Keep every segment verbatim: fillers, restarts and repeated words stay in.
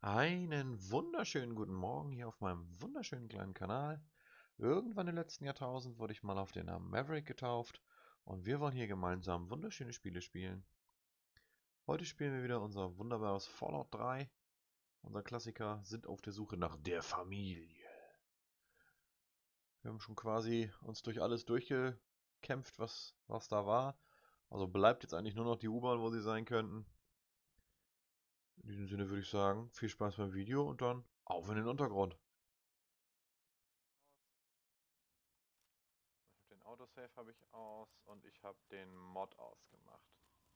Einen wunderschönen guten Morgen hier auf meinem wunderschönen kleinen Kanal. Irgendwann im letzten Jahrtausend wurde ich mal auf den Namen Maverick getauft und wir wollen hier gemeinsam wunderschöne Spiele spielen. Heute spielen wir wieder unser wunderbares Fallout drei. Unser Klassiker, sind auf der Suche nach der Familie. Wir haben schon quasi uns durch alles durchgekämpft, was, was da war. Also bleibt jetzt eigentlich nur noch die U-Bahn, wo sie sein könnten. In diesem Sinne würde ich sagen, viel Spaß beim Video und dann auf in den Untergrund. Ich habe den Autosave habe ich aus und ich habe den Mod ausgemacht.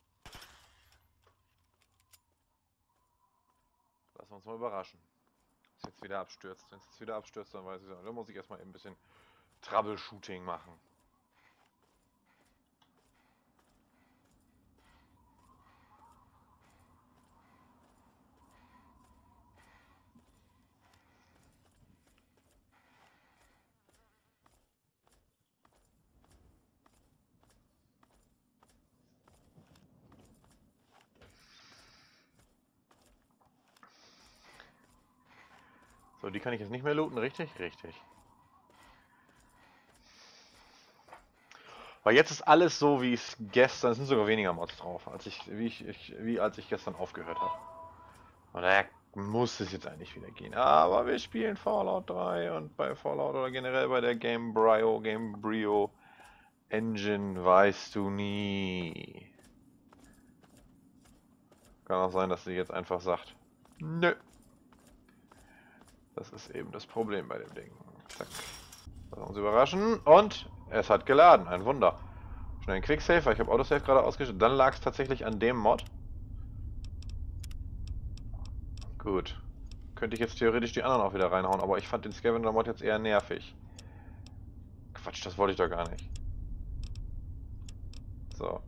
Lassen wir uns mal überraschen. Wenn es jetzt wieder abstürzt. Wenn es jetzt wieder abstürzt, dann weiß ich so. Dann muss ich erstmal eben ein bisschen Troubleshooting machen. So, die kann ich jetzt nicht mehr looten, richtig? Richtig. Weil jetzt ist alles so, wie es gestern, es sind sogar weniger Mods drauf, als ich, wie, ich, ich, wie als ich gestern aufgehört habe. Und daher muss es jetzt eigentlich wieder gehen. Aber wir spielen Fallout drei und bei Fallout oder generell bei der Gamebryo, Gamebryo Engine weißt du nie. Kann auch sein, dass sie jetzt einfach sagt, nö. Das ist eben das Problem bei dem Ding. Zack. Lassen wir uns überraschen. Und es hat geladen. Ein Wunder. Schnell ein Quicksave, weil ich habe Autosave gerade ausgeschaltet. Dann lag es tatsächlich an dem Mod. Gut. Könnte ich jetzt theoretisch die anderen auch wieder reinhauen, aber ich fand den Scavenger-Mod jetzt eher nervig. Quatsch, das wollte ich doch gar nicht. So.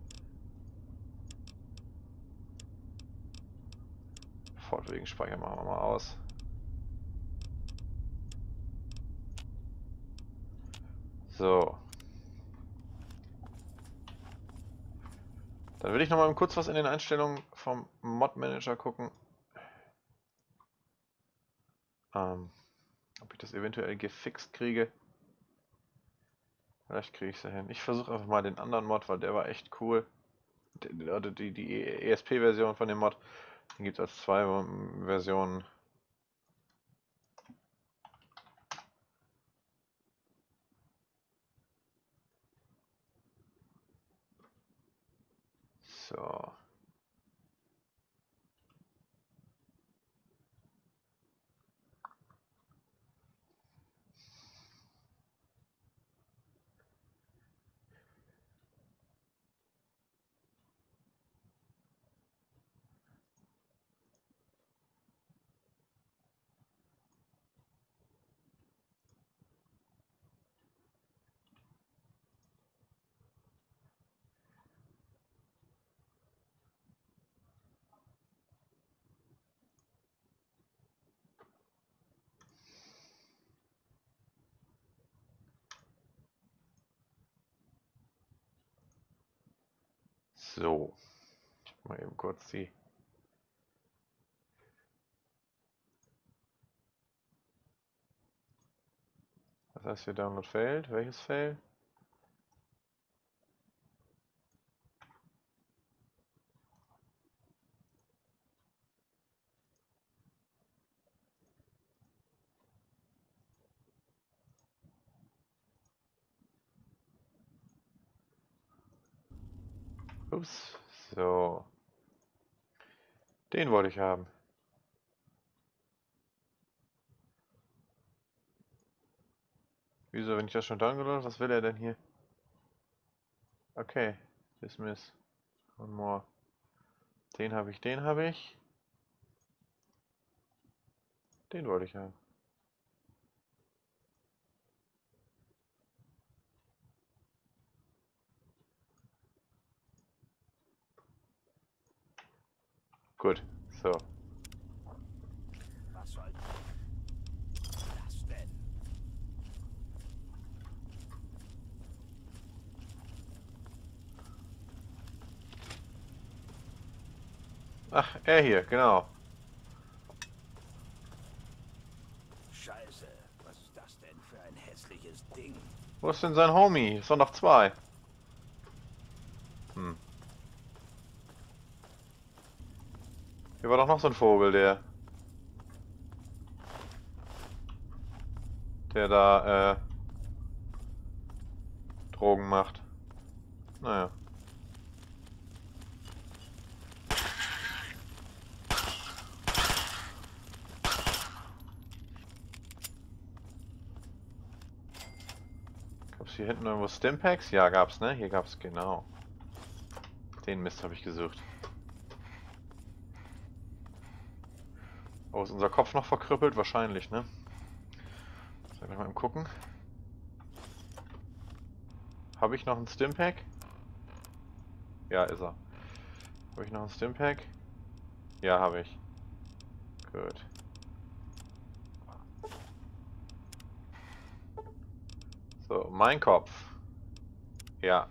Fortwegen speichern machen wir mal aus. So. Dann will ich noch mal kurz was in den Einstellungen vom Mod-Manager gucken. Ähm, ob ich das eventuell gefixt kriege. Vielleicht kriege ich es ja hin. Ich versuche einfach mal den anderen Mod, weil der war echt cool. Die, die, die E S P-Version von dem Mod. Den gibt es als zwei Versionen. So. So. Ich mal eben kurz die. Was heißt hier Download failed? Welches fail? Ups. So. Den wollte ich haben. Wieso, wenn ich das schon downloadet, was will er denn hier? Okay. Dismiss. One more. Den habe ich, den habe ich. Den wollte ich haben. Gut. So. Was soll das denn? Ach, er hier, genau. Wo ist denn sein Homie? Es sind noch zwei. Hm. Hier war doch noch so ein Vogel, der... Der da, äh... Drogen macht. Naja. Gab's hier hinten irgendwo Stimpaks? Ja, gab's, ne? Hier gab's, genau. Den Mist habe ich gesucht. Oh, ist unser Kopf noch verkrüppelt? Wahrscheinlich, ne? Soll ich mal gucken? Habe ich noch einen Stimpak? Ja, ist er. Habe ich noch einen Stimpak? Ja, habe ich. Gut. So, mein Kopf. Ja.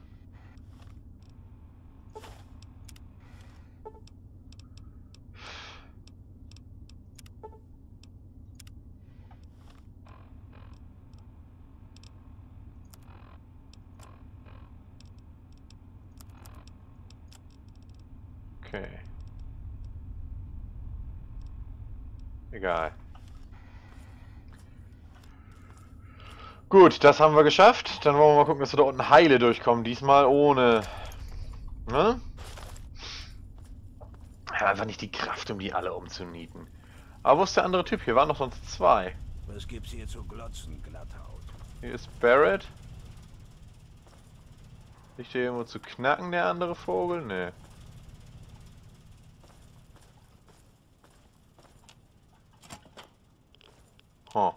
Okay. Egal. Gut, das haben wir geschafft. Dann wollen wir mal gucken, dass wir da unten heile durchkommen. Diesmal ohne... Ne? Ja, einfach nicht die Kraft, um die alle umzunieten. Aber wo ist der andere Typ? Hier waren noch sonst zwei. Was gibt's hier zu glotzen, Glatthaut? Hier ist Barrett. Liegt hier irgendwo zu knacken, der andere Vogel? Nee. Huh.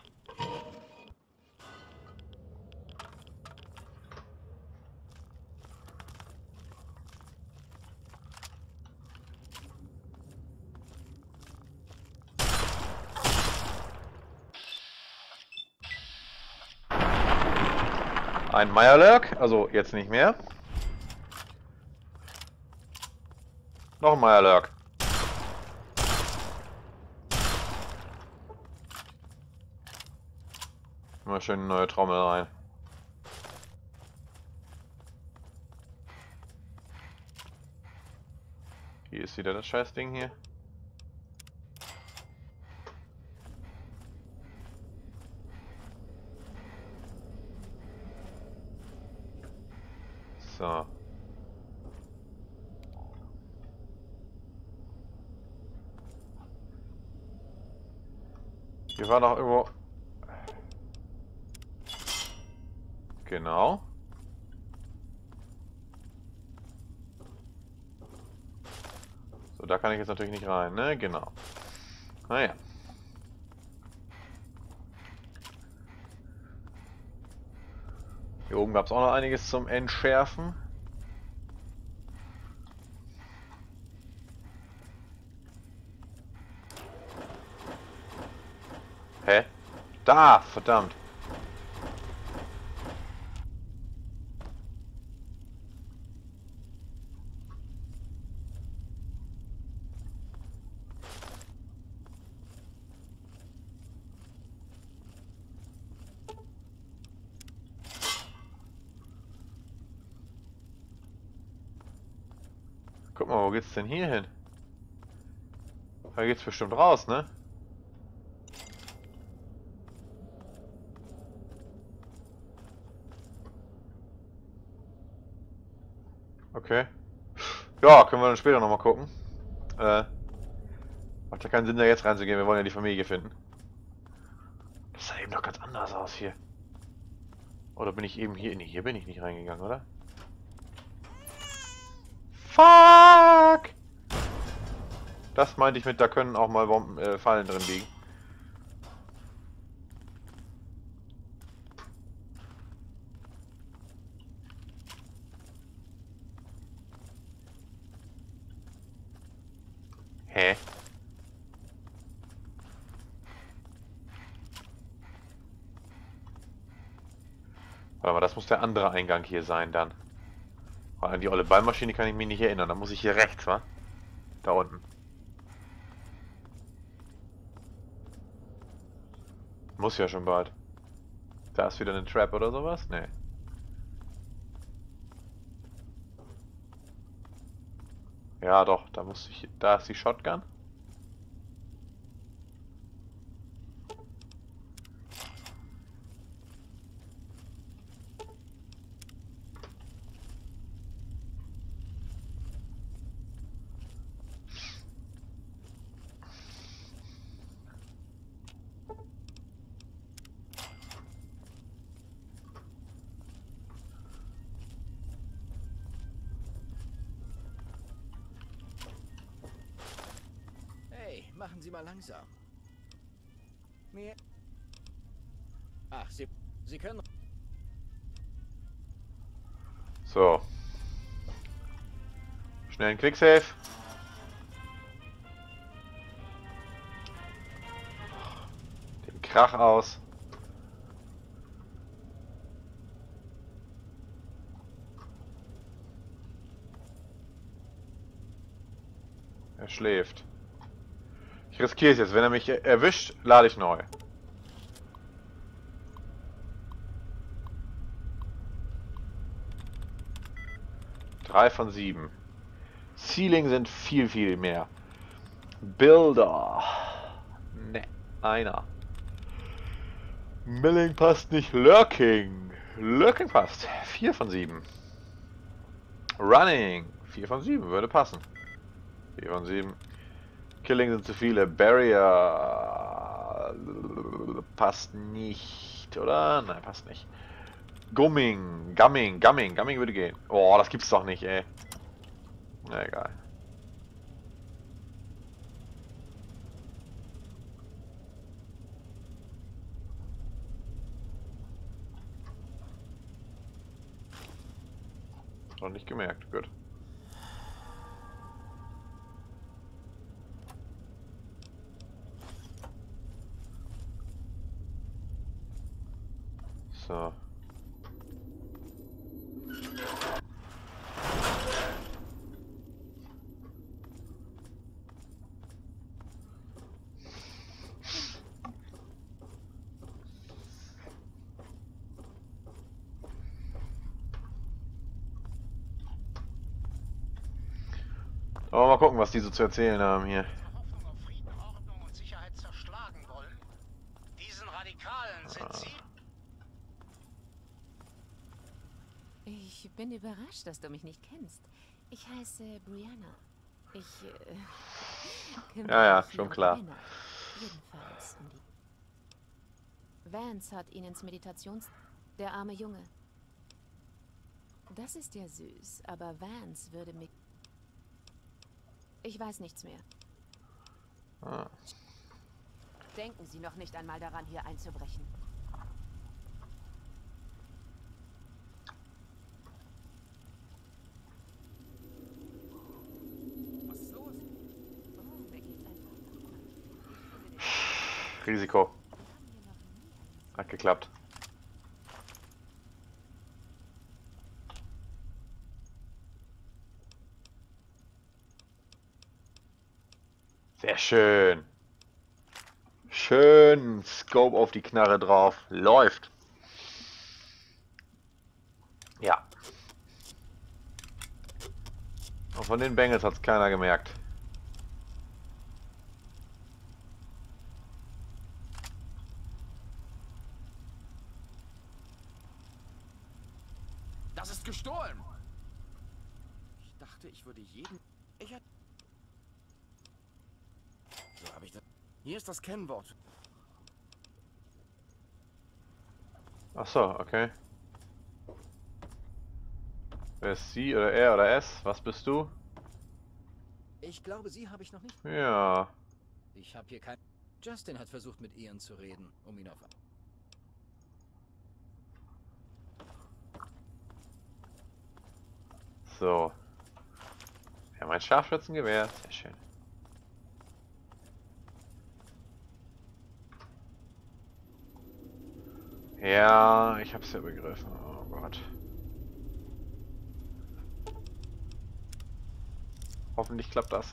Ein Mirelurk, also jetzt nicht mehr. Noch ein Mirelurk. Mal schön eine neue Trommel rein. Hier ist wieder das Scheißding hier. So. Hier war noch irgendwo... Genau. So, da kann ich jetzt natürlich nicht rein, ne? Genau. Naja. Hier oben gab es auch noch einiges zum Entschärfen. Hä? Da! Verdammt! Guck mal, wo geht's denn hier hin? Da geht's bestimmt raus, ne? Okay. Ja, können wir dann später nochmal gucken. Äh, macht ja keinen Sinn, da jetzt reinzugehen. Wir wollen ja die Familie finden. Das sah eben doch ganz anders aus hier. Oder bin ich eben hier? Nee, hier bin ich nicht reingegangen, oder? Fuck! Das meinte ich mit, da können auch mal Bomben, äh, Fallen drin liegen. Hä? Warte mal, das muss der andere Eingang hier sein dann. An die olle Ballmaschine kann ich mich nicht erinnern. Da muss ich hier rechts, wa? Da unten. Muss ja schon bald. Da ist wieder eine Trap oder sowas? Nee. Ja doch, da muss ich. Da ist die Shotgun. Machen Sie mal langsam. Mir. Ach, Sie, Sie können. So. Schnell ein Quicksave. Den Krach aus. Er schläft. Ich riskiere es jetzt. Wenn er mich erwischt, lade ich neu. Drei von sieben. Ceiling sind viel, viel mehr. Builder. Ne, einer. Milling passt nicht. Lurking. Lurking passt. Vier von sieben. Running. Vier von sieben. Würde passen. Vier von sieben. Killing sind zu viele. Barrier passt nicht, oder? Nein, passt nicht. Gumming, Gumming, Gumming, Gumming würde gehen. Oh, das gibt's doch nicht, ey. Na egal. Noch nicht gemerkt, gut. So. Aber mal gucken, was die so zu erzählen haben hier. Hoffnung auf Frieden, Ordnung und Sicherheit zerschlagen wollen? Diesen Radikalen sind Sie? Ich bin überrascht, dass du mich nicht kennst. Ich heiße Brianna. Ich äh, kümmere Ja, ja, mich schon um klar. Männer. Jedenfalls um die. Vance hat ihn ins Meditations... Der arme Junge. Das ist ja süß, aber Vance würde mich... Ich weiß nichts mehr. Ah. Denken Sie noch nicht einmal daran, hier einzubrechen. Was ist los? Oh, mir geht's einfach gut. Risiko. Wir haben hier noch nie einen... Hat geklappt. Sehr schön. Schön Scope auf die Knarre drauf. Läuft. Ja. Und von den Bengals hat es keiner gemerkt. Das ist gestohlen. Ich dachte, ich würde jeden. Ich hatte. So habe ich das. Hier ist das Kennwort. Ach so, okay. Wer ist sie oder er oder es? Was bist du? Ich glaube, sie habe ich noch nicht. Ja. Ich habe hier kein. Justin hat versucht, mit Ian zu reden, um ihn auf. So. Wir haben ein Scharfschützengewehr. Sehr schön. Ja, ich hab's ja begriffen. Oh Gott. Hoffentlich klappt das.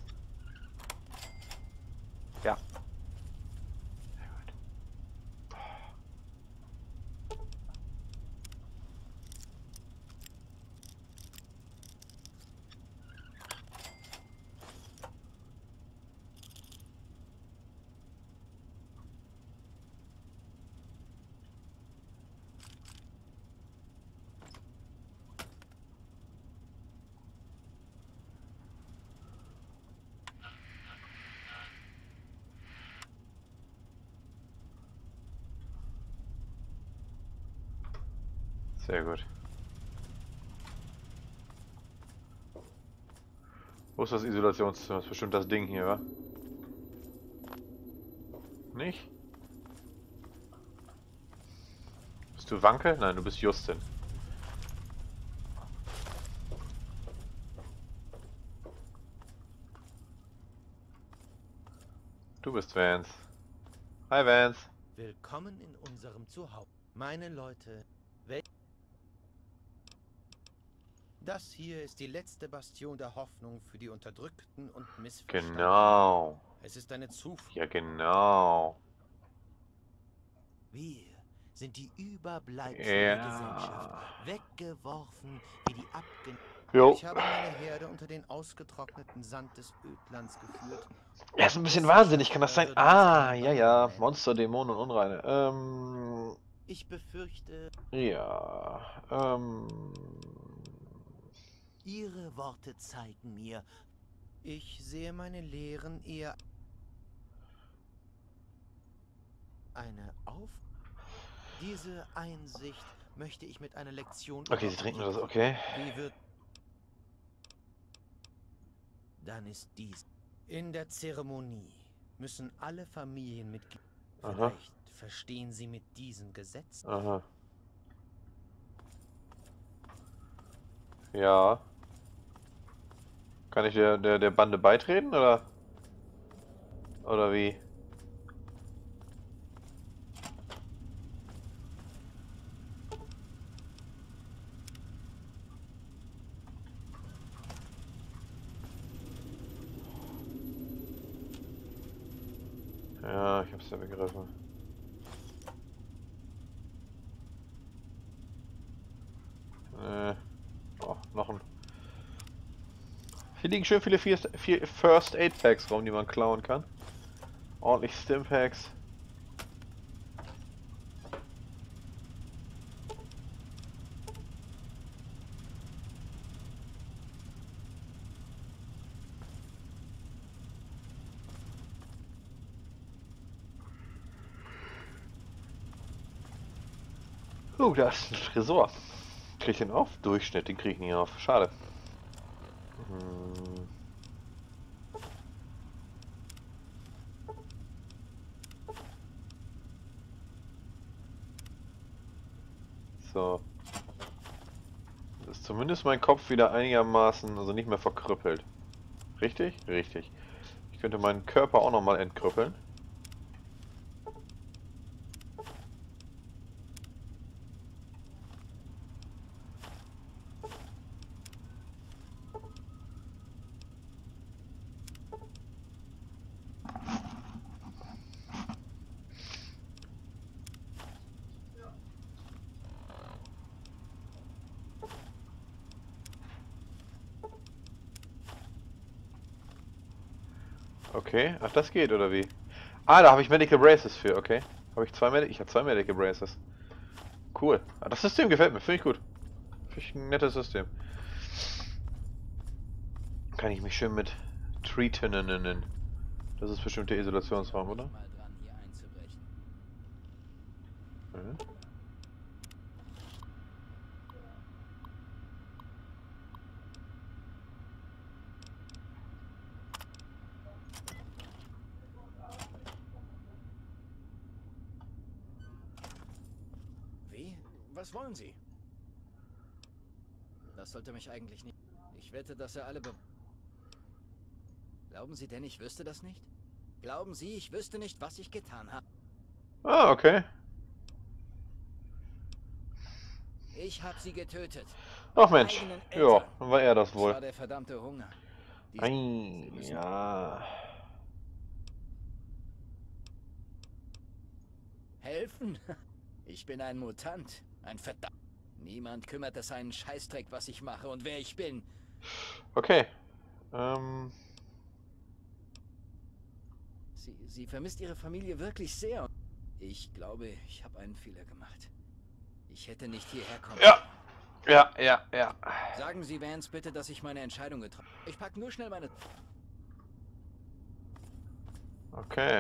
Ja. Sehr gut. Sehr gut. Wo ist das Isolationszimmer? Das ist bestimmt das Ding hier, wa? Nicht? Bist du Wankel? Nein, du bist Justin. Du bist Vance. Hi Vance. Willkommen in unserem Zuhause. Meine Leute, wel das hier ist die letzte Bastion der Hoffnung für die Unterdrückten und Missverstandenen. Genau. Es ist eine Zuflucht. Ja, genau. Wir sind die Überbleibsel der Ja. Gesellschaft, weggeworfen wie die Abgen... Jo. Ich habe meine Herde unter den ausgetrockneten Sand des Ödlands geführt. Er ist ein bisschen wahnsinnig, kann das sein? Ah, ja, ja. Monster, Dämonen und Unreine. Ähm. Ich befürchte, Ja. Ähm. Ihre Worte zeigen mir, ich sehe meine Lehren eher eine auf. Diese Einsicht möchte ich mit einer Lektion. Okay, sie trinken das, okay. Wie wird. Dann ist dies. In der Zeremonie müssen alle Familienmitglieder. Aha. Vielleicht verstehen Sie mit diesem Gesetz. Aha. Ja. Kann ich der, der, der Bande beitreten, oder? Oder wie? Ja, ich hab's ja begriffen. Äh. Oh, noch ein. Hier liegen schön viele First Aid Packs rum, die man klauen kann. Ordentlich Stim Packs. Oh, da ist ein Tresor. Krieg ich den auf? Durchschnitt, den krieg ich nicht auf. Schade. Hm. So. Ist zumindest mein Kopf wieder einigermaßen, also nicht mehr verkrüppelt. Richtig? Richtig. Ich könnte meinen Körper auch nochmal entkrüppeln. Okay, ach das geht, oder wie? Ah, da habe ich Medical Braces für, okay. Habe ich zwei Medical... Ich habe zwei Medical Braces. Cool. Ah, das System gefällt mir, finde ich gut. Finde ich ein nettes System. Kann ich mich schön mit treaten nennen. Das ist bestimmt der Isolationsraum, oder? Mal dran, hier einzubrechen. Mhm. Wie? Was wollen Sie? Das sollte mich eigentlich nicht... Ich wette, dass er alle be... Glauben Sie denn, ich wüsste das nicht? Glauben Sie, ich wüsste nicht, was ich getan habe? Ah, okay. Ich habe sie getötet. Ach Mensch. Eigenen Ja, Eltern. dann war er das Das wohl. war der verdammte Hunger. Die Ei, müssen- ja. Helfen? Ich bin ein Mutant. Ein verdammt... Niemand kümmert es einen Scheißdreck, was ich mache und wer ich bin. Okay. Ähm. Sie, sie vermisst ihre Familie wirklich sehr. Ich glaube, ich habe einen Fehler gemacht. Ich hätte nicht hierher kommen. Ja. Ja, ja, ja. Sagen Sie Vance bitte, dass ich meine Entscheidung getroffen habe. Ich pack nur schnell meine... Okay.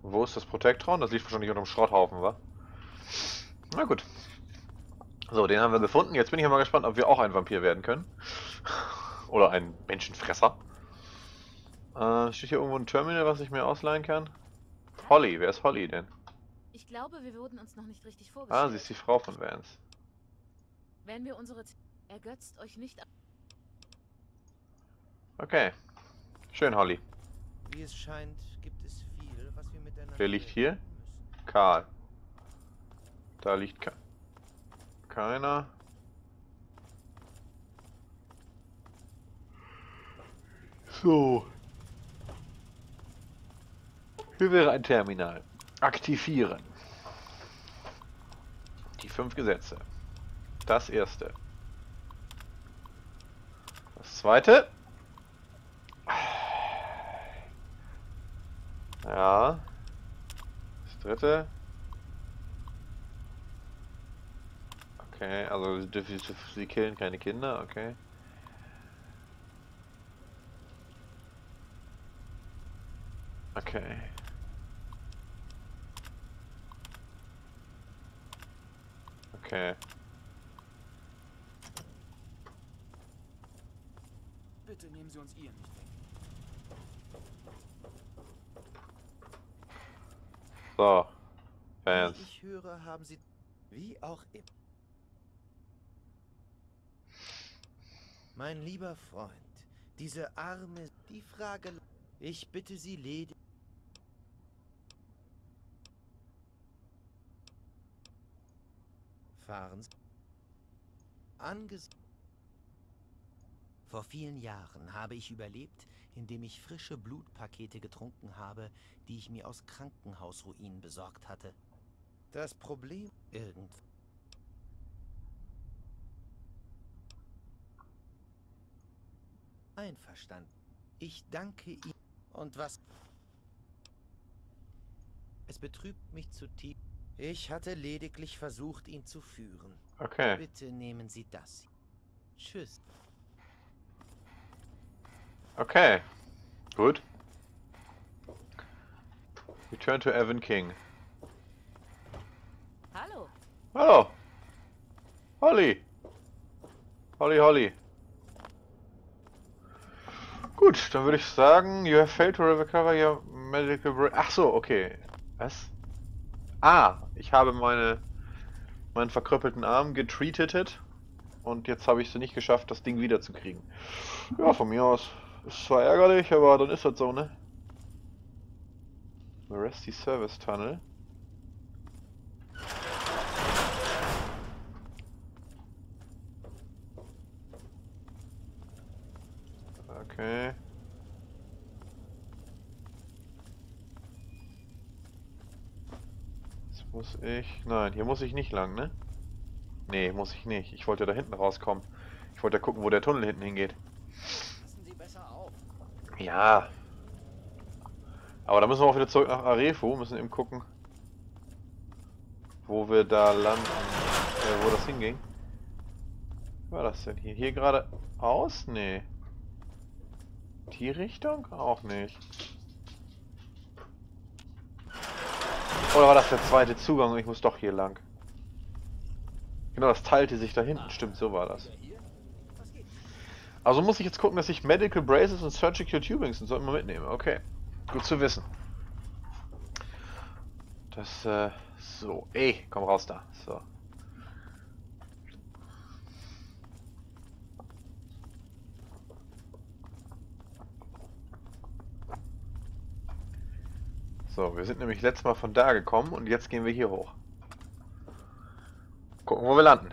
Wo ist das Protektron? Das liegt wahrscheinlich unter dem Schrotthaufen, wa? Na gut. So, den haben wir gefunden. Jetzt bin ich mal gespannt, ob wir auch ein Vampir werden können. Oder ein Menschenfresser. Äh, steht hier irgendwo ein Terminal, was ich mir ausleihen kann? Holly, wer ist Holly denn? Ich glaube, wir wurden uns noch nicht richtig vorgestellt. Ah, sie ist die Frau von Vance. Wenn wir unsere... T ergötzt euch nicht... Okay. Schön, Holly. Wie es scheint, gibt es viel, was wir miteinander Wer liegt hier? erleben müssen. Karl. Da liegt ke keiner. So. Hier wäre ein Terminal. Aktivieren. Die fünf Gesetze. Das erste. Das zweite. Ja. Das dritte. Okay, also sie, dürfen, sie killen keine Kinder, okay. Okay. Okay. Bitte nehmen Sie uns ihr nicht weg. So. Wie Fans. ich höre, haben Sie... Wie auch immer. Mein lieber Freund, diese arme... Die Frage... Ich bitte Sie ledig... Fahren Sie... Anges... Vor vielen Jahren habe ich überlebt, indem ich frische Blutpakete getrunken habe, die ich mir aus Krankenhausruinen besorgt hatte. Das Problem... Irgend... Einverstanden. Ich danke Ihnen. Und was... Es betrübt mich zutiefst. Ich hatte lediglich versucht, ihn zu führen. Okay. Bitte nehmen Sie das. Tschüss. Okay. Gut. Return to Evan King. Hallo. Hallo. Holly. Holly, Holly. Gut, dann würde ich sagen, you have failed to recover your medical break. Ach so, okay. Was? Ah, ich habe meine meinen verkrüppelten Arm getreatet und jetzt habe ich es nicht geschafft, das Ding wiederzukriegen. Ja, von mir aus. Ist zwar ärgerlich, aber dann ist das so, ne? Rusty Service Tunnel. Okay. Jetzt muss ich... Nein, hier muss ich nicht lang, ne? Nee, muss ich nicht. Ich wollte da hinten rauskommen. Ich wollte ja gucken, wo der Tunnel hinten hingeht. Passen Sie besser auf. Ja. Aber da müssen wir auch wieder zurück nach Arefu. Müssen eben gucken, wo wir da landen. Äh, wo das hinging. Wie war das denn hier? Hier geradeaus? Nee. Die Richtung? Auch nicht. Oder war das der zweite Zugang und ich muss doch hier lang? Genau, das teilte sich da hinten. Stimmt, so war das. Also muss ich jetzt gucken, dass ich Medical Braces und Surgical Tubings und so immer mitnehme. Okay. Gut zu wissen. Das, äh, so. Ey, komm raus da. So. So, wir sind nämlich letztes Mal von da gekommen und jetzt gehen wir hier hoch. Gucken, wo wir landen.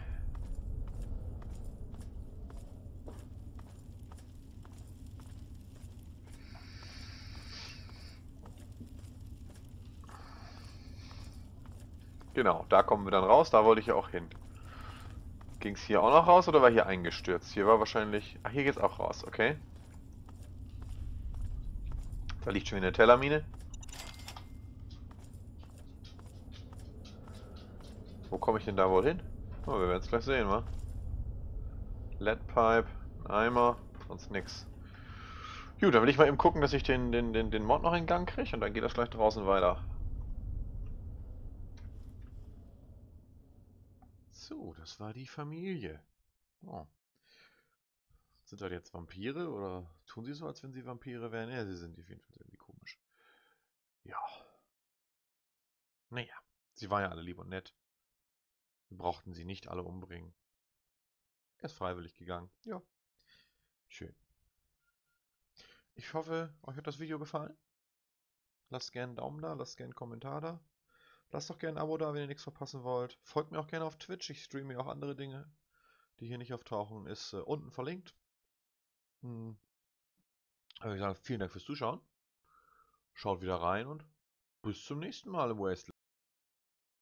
Genau, da kommen wir dann raus, da wollte ich ja auch hin. Ging es hier auch noch raus oder war hier eingestürzt? Hier war wahrscheinlich... Ach, hier geht's auch raus, okay. Da liegt schon wieder eine Tellermine. Wo komme ich denn da wohl hin? Oh, wir werden es gleich sehen, wa? Leadpipe, ein Eimer, sonst nix. Gut, dann will ich mal eben gucken, dass ich den, den, den, den Mod noch in Gang kriege und dann geht das gleich draußen weiter. So, das war die Familie. Oh. Sind das jetzt Vampire oder tun sie so, als wenn sie Vampire wären? Ja, sie sind auf jeden Fall irgendwie komisch. Ja. Naja, sie waren ja alle lieb und nett. Wir brauchten sie nicht alle umbringen. Er ist freiwillig gegangen. Ja. Schön. Ich hoffe, euch hat das Video gefallen. Lasst gerne einen Daumen da, lasst gerne einen Kommentar da. Lasst doch gerne ein Abo da, wenn ihr nichts verpassen wollt. Folgt mir auch gerne auf Twitch, ich streame ja auch andere Dinge, die hier nicht auftauchen. Ist äh, unten verlinkt. Hm. Also ich sage vielen Dank fürs Zuschauen. Schaut wieder rein und bis zum nächsten Mal im Wasteland.